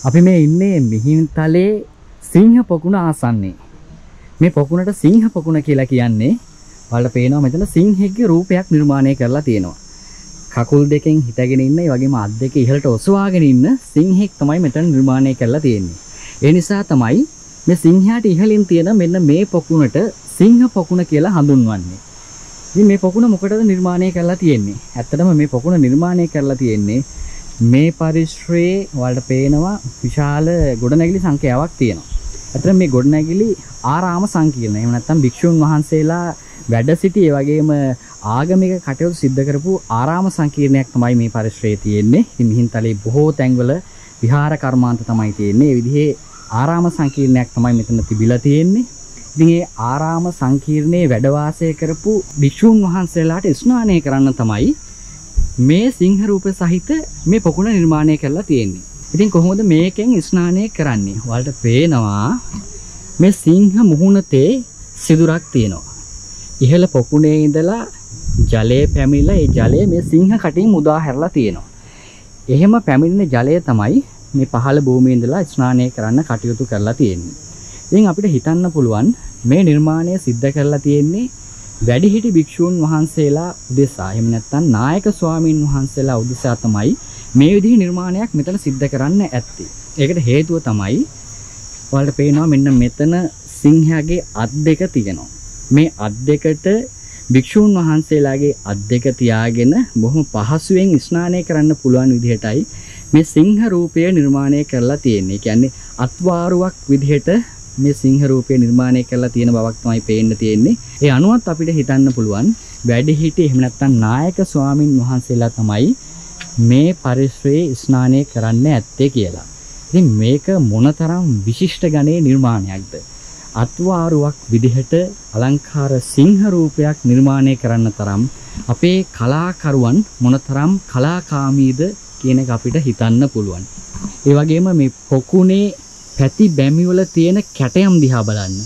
අපි මේ ඉන්නේ මිහින්තලේ සිංහ පොකුණ ආසන්නේ. මේ පොකුණට සිංහ පොකුණ කියලා කියන්නේ ඔයාලට පේනවා මෙතන සිංහෙක්ගේ රූපයක් නිර්මාණය කරලා තියෙනවා. කකුල් දෙකෙන් හිටගෙන ඉන්න ඒ වගේම අත් දෙක ඉහළට ඔසවාගෙන ඉන්න සිංහෙක් තමයි මෙතන නිර්මාණය කරලා තියෙන්නේ. ඒ නිසා තමයි මේ සිංහයාට ඉහළින් තියෙන මෙන්න මේ පොකුණට සිංහ පොකුණ කියලා හඳුන්වන්නේ. ඉතින් මේ පොකුණ මොකටද නිර්මාණය කරලා තියෙන්නේ? ඇත්තටම මේ පොකුණ නිර්මාණය කරලා තියෙන්නේ මේ පරිශ්‍රයේ වලට පේනවා විශාල ගොඩනැගිලි සංඛ්‍යාවක් තියෙනවා. ඇත්තටම මේ ගොඩනැගිලි ආරාම සංකීර්ණ. එහෙම නැත්නම් භික්ෂුන් වහන්සේලා වැඩ සිටි ඒ වගේම ආගමික කටයුතු සිද්ධ කරපු ආරාම සංකීර්ණයක් තමයි මේ පරිශ්‍රයේ තියෙන්නේ. ඉතින් මිහින්තලේ බොහෝ තැන්වල විහාර කර්මාන්ත තමයි තියෙන්නේ. ඒ විදිහේ ආරාම සංකීර්ණයක් තමයි මෙතන තිබිලා තියෙන්නේ. ඉතින් මේ ආරාම සංකීර්ණයේ වැඩ වාසය කරපු භික්ෂුන් වහන්සේලාට ස්නානය කරන්න තමයි මේ සිංහ රූප සහිත මේ පොකුණ නිර්මාණය කරලා තියෙන්නේ. ඉතින් කොහොමද මේකෙන් ස්නානය කරන්නේ? ඔයාලට පේනවා මේ සිංහ මුහුණතේ සිදුරක් තියෙනවා. ඉහළ පොකුණේ ඉඳලා ජලය පැමිණලා ඒ ජලය මේ සිංහ කටින් මුදා හැරලා තියෙනවා. එහෙම පැමිණෙන ජලය තමයි මේ පහළ භූමියේ ඉඳලා ස්නානය කරන්න කටයුතු කරලා තියෙන්නේ. ඉතින් අපිට හිතන්න පුළුවන් මේ නිර්මාණය සිද්ධ කරලා තියෙන්නේ වැඩිහිටි භික්ෂූන් වහන්සේලා උදෙසා. එහෙම නැත්නම් නායක ස්වාමීන් වහන්සේලා උදෙසා තමයි මේ විදිහේ නිර්මාණයක් මෙතන සිද්ධ කරන්න ඇත්තේ. ඒකට හේතුව තමයි ඔයාලට පේනවා මෙන්න මෙතන සිංහයාගේ අත් දෙක තියෙනවා. මේ අත් දෙකට භික්ෂූන් වහන්සේලාගේ අත් දෙක තියාගෙන බොහොම පහසුවෙන් ස්නානය කරන්න පුළුවන් විදිහටයි මේ සිංහ රූපය නිර්මාණය කරලා තියෙන්නේ. කියන්නේ අත්වාරුවක් විදිහට මේ සිංහ රූපය නිර්මාණය කරලා තියෙන බවක් තමයි පේන්න තියෙන්නේ. ඒ අනුවත් අපිට හිතන්න පුළුවන් වැඩිහිටි එහෙම නැත්නම් නායක ස්වාමින් වහන්සේලා තමයි මේ පරිශ්‍රයේ ස්නානය කරන්න ඇත්තේ කියලා. ඉතින් මේක මොනතරම් විශිෂ්ට ගණයේ නිර්මාණයක්ද? අත්වාරුවක් විදිහට අලංකාර සිංහ රූපයක් නිර්මාණය කරන්න තරම් අපේ කලාකරුවන් මොනතරම් කලාකාමීද කියන එක අපිට හිතන්න පුළුවන්. ඒ වගේම මේ පොකුණේ පැති බැමිවල තියෙන කැටයම් දිහා බලන්න.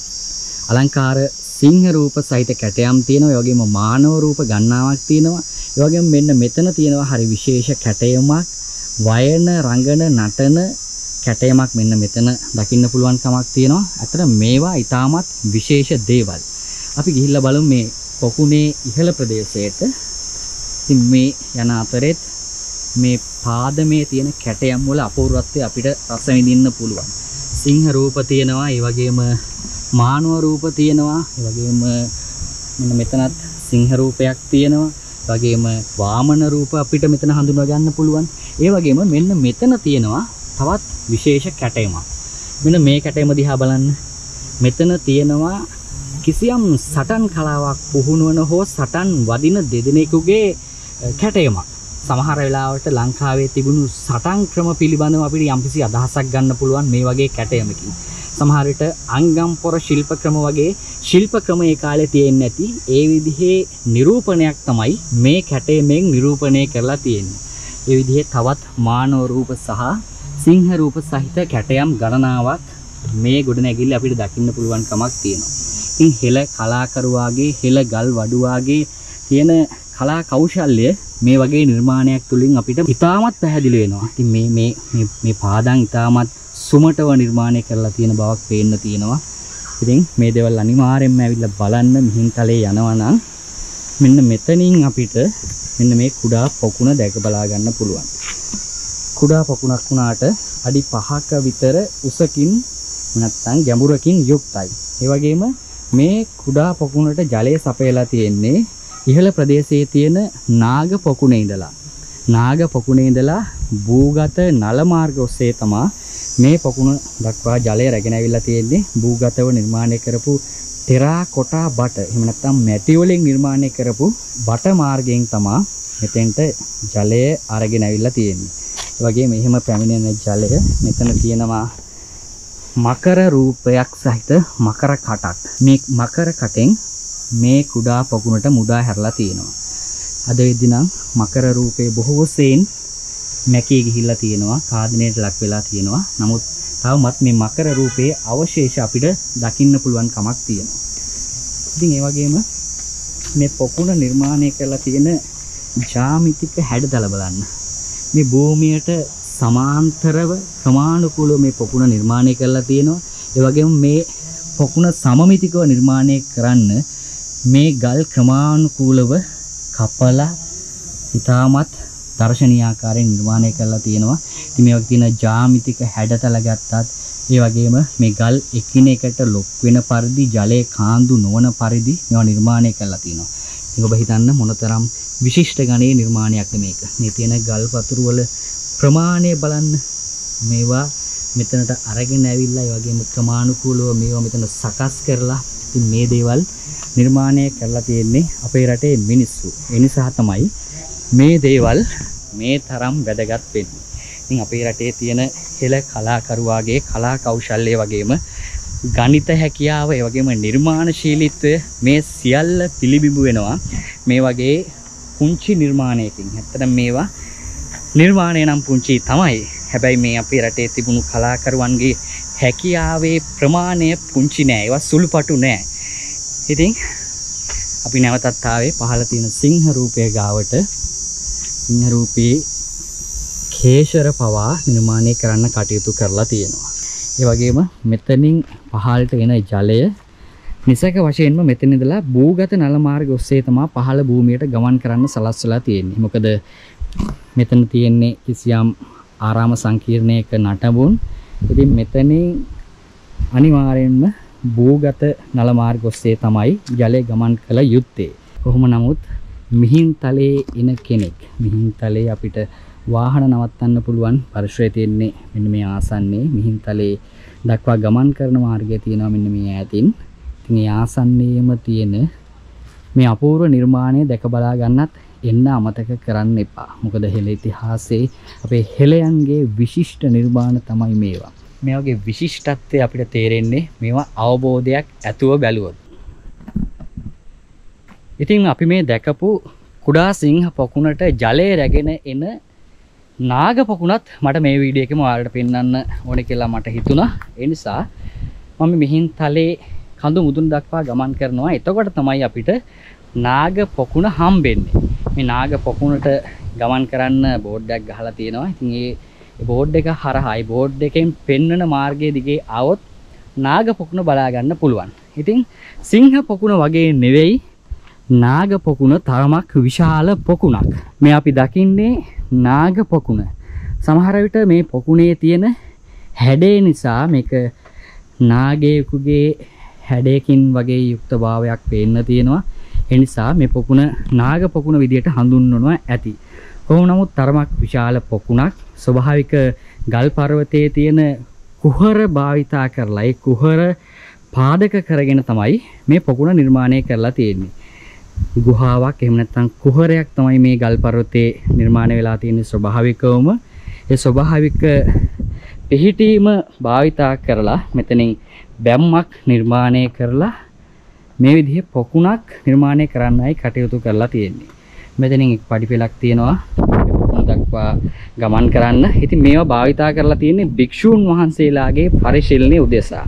අලංකාර සිංහ රූප සහිත කැටයම් තියෙනවා. ඒ වගේම මානව රූප ගණනාවක් තියෙනවා. ඒ වගේම මෙන්න මෙතන තියෙනවා හරි විශේෂ කැටයමක්, වයන, රංගන, නටන කැටයමක් මෙන්න මෙතන දකින්න පුළුවන් කමක් තියෙනවා. අතන මේවා ඊටමත් විශේෂ දේවල්. අපි ගිහිල්ලා බලමු මේ පොකුණේ ඉහළ ප්‍රදේශයට. ඉතින් මේ යන අතරෙත් මේ පාදමේ තියෙන කැටයම් වල අපූර්වත්වය අපිට රස විඳින්න පුළුවන්. සිංහ රූප තියෙනවා, ඒ වගේම මානව රූප තියෙනවා, ඒ වගේම මෙන්න මෙතනත් සිංහ රූපයක් තියෙනවා. ඒ වගේම වාමන රූප අපිට මෙතන හඳුනා ගන්න පුළුවන්. ඒ වගේම මෙන්න මෙතන තියෙනවා තවත් විශේෂ කැටයමක්. මෙන්න මේ කැටයම දිහා බලන්න. මෙතන තියෙනවා කිසියම් සටන් කලාවක් පුහුණුවන හෝ සටන් වදින දෙදෙනෙකුගේ කැටයමක්. සමහර වෙලාවට ලංකාවේ තිබුණු සටන් ක්‍රම පිළිබඳව අපිට යම්කිසි අදහසක් ගන්න පුළුවන් මේ වගේ කැටයමකින්. සමහර විට අංගම් පොර ශිල්ප ක්‍රම වගේ ශිල්ප ක්‍රම ඒ කාලේ තියෙන්නේ නැති ඒ විදිහේ නිරූපණයක් තමයි මේ කැටයමෙන් නිරූපණය කරලා තියෙන්නේ. ඒ විදිහේ තවත් මානව රූප සහ සිංහ රූප සහිත කැටයම් ගණනාවක් මේ ගොඩනැගිල්ල අපිට දකින්න පුළුවන් කමක් තියෙනවා. ඉතින් හෙළ කලාකරුවාගේ හෙළ ගල් වඩුවාගේ තියෙන කලා කෞශල්‍ය මේ වගේ නිර්මාණයක් තුලින් අපිට ඉතාමත් පැහැදිලි වෙනවා. ඉතින් මේ පාදම් ඉතාමත් සුමටව නිර්මාණය කරලා තියෙන බවක් පේන්න තියෙනවා. ඉතින් මේ දේවල් අනිවාර්යෙන්ම ඇවිල්ලා බලන්න මිහින්තලේ යනවා නම් මෙන්න මෙතනින් අපිට මෙන්න මේ කුඩා පොකුණ දැක බලා ගන්න පුළුවන්. කුඩා පොකුණක් වුණාට අඩි 5ක විතර උසකින් නැත්නම් ගැඹුරකින් යුක්තයි. ඒ වගේම මේ කුඩා පොකුණට ජලය සපයලා තියෙන්නේ ඉහළ ප්‍රදේශයේ තියෙන නාග පොකුණේ ඉඳලා. නාග පොකුණේ ඉඳලා භූගත නල මාර්ග ඔස්සේ තමයි මේ පොකුණ දක්වා ජලය රැගෙන ඇවිල්ලා තියෙන්නේ. භූගතව නිර්මාණය කරපු ටෙරාකොටා බට එහෙම නැත්නම් මැටි වලින් නිර්මාණය කරපු බට මාර්ගයෙන් තමයි මෙතෙන්ට ජලය අරගෙන ඇවිල්ලා තියෙන්නේ. ඒ වගේම මෙහෙම පැමිණෙන ජලය මෙතන තියෙනවා මකර රූපයක් සහිත මකර කටක්. මේ මකර කටෙන් මේ කුඩා පොකුණට මුදා හැරලා තියෙනවා. අද වෙද්දී නම් මකර රූපේ බොහෝ සෙයින් මැකී ගිහිල්ලා තියෙනවා, කාදනයට ලක් වෙලා තියෙනවා. නමුත් තවමත් මේ මකර රූපයේ අවශේෂ අපිට දකින්න පුළුවන් කමක් තියෙනවා. ඉතින් ඒ වගේම මේ පොකුණ නිර්මාණය කරලා තියෙන ජ්‍යාමිතික හැඩතල බලන්න. මේ භූමියට සමාන්තරව ක්‍රමානුකූලව මේ පොකුණ නිර්මාණය කරලා තියෙනවා. ඒ වගේම මේ පොකුණ සමමිතිකව නිර්මාණය කරන්න මේ ගල් ක්‍රමානුකූලව කපලා ඉතාමත් දර්ශනීය ආකාරයෙන් නිර්මාණය කරලා තියෙනවා. ඉතින් මේ වගේ තියෙන ජ්‍යාමිතික හැඩතල ගත්තත් ඒ වගේම මේ ගල් එකිනෙකට ලොක් වෙන පරිදි ජලයේ කාන්දු නොවන පරිදි මේවා නිර්මාණය කරලා තියෙනවා. ඉතින් ඔබ හිතන්න මොනතරම් විශිෂ්ට ගණයේ නිර්මාණයක්ද මේක. මේ තියෙන ගල් පතුරු වල ප්‍රමාණය බලන්න. මේවා මෙතනට අරගෙන ඇවිල්ලා ඒ වගේම ක්‍රමානුකූලව මේවා මෙතන සකස් කරලා ඉතින් මේ දේවල් නිර්මාණය කරලා තියෙන්නේ අපේ රටේ මිනිස්සු. ඒ නිසා තමයි මේ දේවල් මේ තරම් වැදගත් වෙන්නේ. ඉතින් අපේ රටේ තියෙන හෙළ කලාකරුවාගේ කලා කෞශල්‍ය වගේම ගණිත හැකියාව ඒ වගේම නිර්මාණශීලීත්වය මේ සියල්ල පිළිබිඹු වෙනවා මේ වගේ පුංචි නිර්මාණයකින්. ඇත්තටම මේවා නිර්මාණය නම් පුංචි තමයි. හැබැයි මේ අපේ රටේ තිබුණු කලාකරුවන්ගේ හැකියාවේ ප්‍රමාණය පුංචි නෑ. ඒවා සුළුපටු නෑ. ඉතින් අපි නැවතත් ආවේ පහළ තියෙන සිංහ රූපය ගාවට. සිංහ රූපේ කේශර පවා නිර්මාණය කරන්න කටයුතු කරලා තියෙනවා. ඒ වගේම මෙතනින් පහළට එන ජලය නිසක වශයෙන්ම මෙතන ඉඳලා භූගත නල මාර්ග ඔස්සේ තමයි පහළ භූමියට ගමන් කරන්න සලස්වලා තියෙන්නේ. මොකද මෙතන තියෙන්නේ කිසියම් ආරාම සංකීර්ණයක නටබුන්. ඉතින් මෙතනින් අනිවාර්යෙන්ම භූගත නල මාර්ග ඔස්සේ තමයි ජලය ගමන් කළ යුත්තේ. කොහොම නමුත් මිහින්තලේ ඉන කෙනෙක් මිහින්තලේ අපිට වාහන නවත්තන්න පුළුවන් පරිසරය තියෙන්නේ මෙන්න මේ ආසන්නයේ. මිහින්තලේ දක්වා ගමන් කරන මාර්ගය තියෙනවා මෙන්න මේ ඈතින්. ඉතින් මේ ආසන්නයේම තියෙන මේ අපූර්ව නිර්මාණය දැක බලා ගන්නත් එන්න අමතක කරන්න එපා. මොකද හෙළ ඉතිහාසයේ අපේ හෙළයන්ගේ විශිෂ්ට නිර්මාණ තමයි මේවා. මේ වගේ විශිෂ්ටත්වය අපිට තේරෙන්නේ මේවා අවබෝධයක් ඇතුව බැලුවොත්. ඉතින් අපි මේ දැකපු කුඩා සිංහ පොකුණට ජලය රැගෙන එන නාග පොකුණත් මට මේ වීඩියෝ එකේම ඔයාලට පෙන්වන්න ඕනේ කියලා මට හිතුණා. ඒ නිසා මම මිහින්තලේ කඳු මුදුන දක්වා ගමන් කරනවා. එතකොට තමයි අපිට නාග පොකුණ හම්බෙන්නේ. මේ නාග පොකුණට ගමන් කරන්න බෝඩ් එකක් ගහලා තියෙනවා. ඉතින් ඒ බෝඩ් එක හරහා ඒ බෝඩ් එකෙන් පෙන්වන මාර්ගයේ දිගේ ආවොත් නාග පොකුණ බලා ගන්න පුළුවන්. ඉතින් සිංහ පොකුණ වගේ නෙවෙයි නාග පොකුණ තරමක් විශාල පොකුණක්. මේ අපි දකින්නේ නාග පොකුණ. සමහර විට මේ පොකුණේ තියෙන හැඩය නිසා මේක නාගයෙකුගේ හැඩයකින් වගේ යුක්ත භාවයක් පේන්න තියෙනවා. ඒ නිසා මේ පොකුණ නාග පොකුණ විදියට හඳුන්වනවා ඇති. කොහොම නමුත් තරමක් විශාල පොකුණක් ස්වභාවික ගල් පර්වතයේ තියෙන කුහර භාවිතා කරලා ඒ කුහර පාදක කරගෙන තමයි මේ පොකුණ නිර්මාණය කරලා තියෙන්නේ. ගුහාවක් එහෙම නැත්නම් කුහරයක් තමයි මේ ගල් පර්වතයේ නිර්මාණය වෙලා තියෙන්නේ ස්වභාවිකවම. ඒ ස්වභාවික පිහිටීම භාවිතා කරලා මෙතනින් බැම්මක් නිර්මාණය කරලා මේ විදිහේ පොකුණක් නිර්මාණය කරන්නයි කටයුතු කරලා තියෙන්නේ. මෙතනින් එක් පඩිපෙළක් තියෙනවා මේ පොකුණ දක්වා ගමන් කරන්න. ඉතින් මේවා භාවිතා කරලා තියෙන්නේ භික්ෂූන් වහන්සේලාගේ පරිශීලනයේ උදෙසා.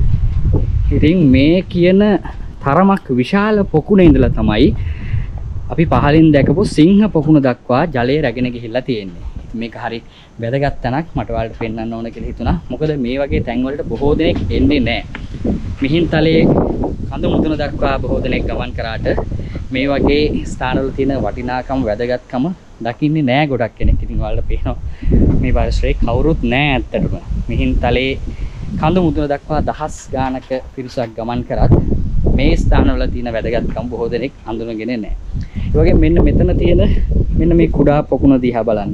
ඉතින් මේ කියන තරමක් විශාල පොකුණේ ඉඳලා තමයි අපි පහලින් දැකපු සිංහ පොකුණ දක්වා ජලය රැගෙන ගිහිල්ලා තියෙන්නේ. මේක හරි වැදගත් තැනක් මට ඔයාලට පෙන්වන්න ඕන කියලා හිතුණා. මොකද මේ වගේ තැන් වලට බොහෝ දෙනෙක් එන්නේ නැහැ. මිහින්තලේ කඳු මුදුන දක්වා බොහෝ දෙනෙක් ගමන් කරාට මේ වගේ ස්ථානවල තියෙන වටිනාකම වැදගත්කම දකින්නේ නැහැ ගොඩක් කෙනෙක්. ඉතින් ඔයාලට පේනවා මේ පරිසරයේ කවුරුත් නැහැ ඇත්තටම. මිහින්තලේ කඳු මුදුන දක්වා දහස් ගානක පිරිසක් ගමන් කරත් මේ ස්ථානවල තියෙන වැදගත්කම බොහෝ දෙනෙක් හඳුනගෙන නැහැ. ඒ වගේ මෙන්න මෙතන තියෙන මෙන්න මේ කුඩා පොකුණ දිහා බලන්න.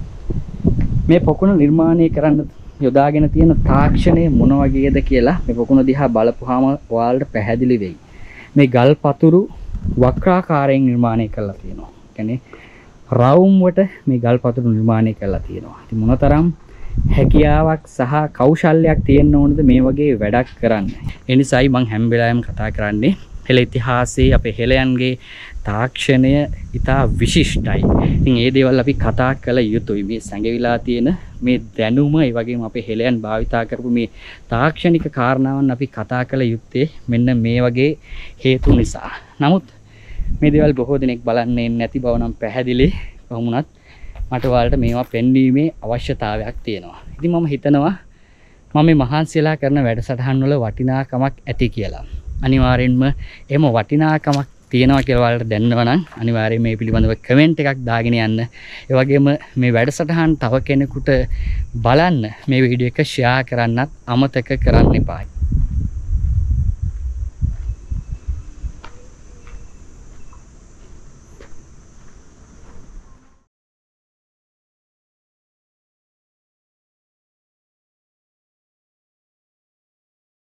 මේ පොකුණ නිර්මාණය කරන්න යොදාගෙන තියෙන තාක්ෂණය මොන වගේද කියලා මේ පොකුණ දිහා බලපුවාම ඔයාලට පැහැදිලි වෙයි. මේ ගල් පතුරු වක්‍රාකාරයෙන් නිර්මාණය කරලා තියෙනවා. ඒ කියන්නේ රවුම් වට මේ ගල් පතුරු නිර්මාණය කරලා තියෙනවා. ඉතින් මොනතරම් හැකියාවක් සහ කෞශල්‍යයක් තියෙන්න ඕනද මේ වගේ වැඩක් කරන්න. ඒ නිසායි මම හැම වෙලාවෙම කතා කරන්නේ හෙළ ඉතිහාසයේ අපේ හෙළයන්ගේ තාක්ෂණය ඉතා විශිෂ්ටයි. ඉතින් මේ දේවල් අපි කතා කළ යුතුයි. මේ සැඟවිලා තියෙන මේ දැනුම ඒ වගේම අපේ හෙළයන් භාවිතා කරපු මේ තාක්ෂණික කාරණාවන් අපි කතා කළ යුත්තේ මෙන්න මේ වගේ හේතු නිසා. නමුත් මේ දේවල් බොහෝ දෙනෙක් බලන්නේ නැති බව නම් පැහැදිලි. කොහොමුණත් මට ඔයාලට මේවා පෙන්වීමේ අවශ්‍යතාවයක් තියෙනවා. ඉතින් මම හිතනවා මම මේ මහන්සියලා කරන වැඩසටහන් වල වටිනාකමක් ඇති කියලා. අනිවාර්යෙන්ම එහෙම වටිනාකමක් තියෙනවා කියලා ඔයාලට දැනනවා නම් අනිවාර්යයෙන් මේ පිළිබඳව කමෙන්ට් එකක් දාගෙන යන්න. ඒ වගේම මේ වැඩසටහන් තව කෙනෙකුට බලන්න මේ වීඩියෝ එක ෂෙයා කරන්නත් අමතක කරන්න එපා.